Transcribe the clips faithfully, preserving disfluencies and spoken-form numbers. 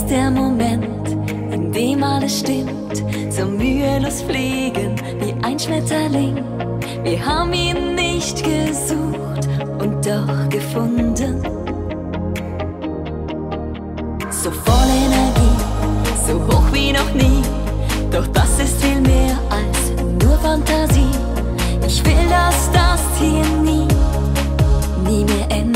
ist der Moment, in dem alles stimmt, so mühelos fliegen wie ein Schmetterling. Wir haben ihn nicht gesucht und doch gefunden. So voll Energie, so hoch wie noch nie, doch das ist viel mehr als nur Fantasie. Ich will, dass das hier nie, nie mehr endet.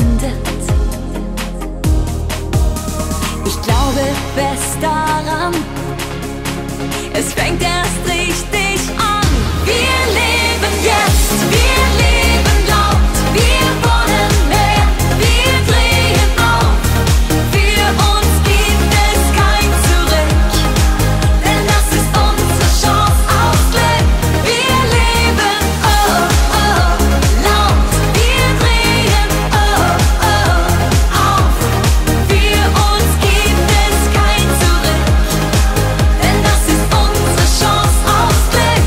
Ich glaube fest daran, es fängt erst richtig an. Wir leben jetzt, wir leben laut, wir wollen mehr, wir drehen auf. Für uns gibt es kein Zurück, denn das ist unsere Chance aufs Glück. Wir leben, oh, oh, laut, wir drehen, oh, oh, auf. Für uns gibt es kein Zurück, denn das ist unsere Chance aufs Glück.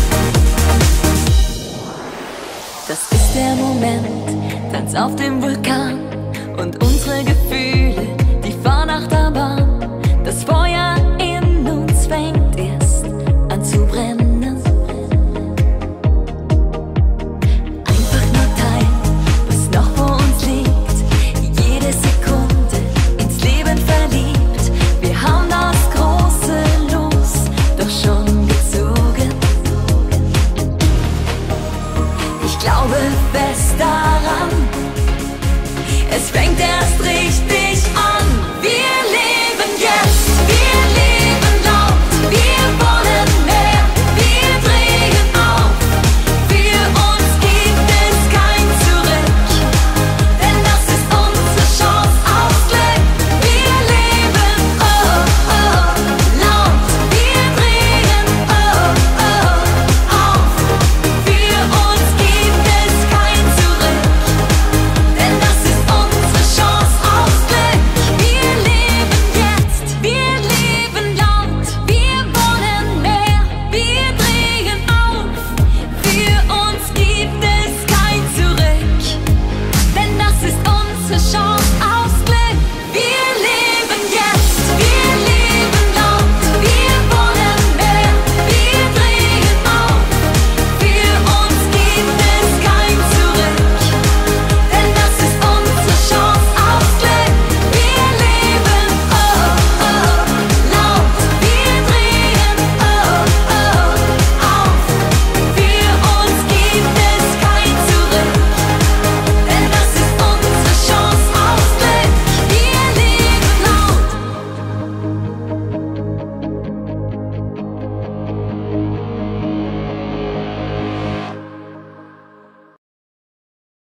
Das ist der Moment, Tanz auf dem Vulkan und unsere Gefühle, die Fahrnachterbahn. Das Feuer in uns fängt erst an zu brennen. Einfach nur teilen, was noch vor uns liegt. Jede Sekunde ins Leben verliebt. Wir haben das große Los doch schon gezogen. Ich glaube fest daran, es fängt erst richtig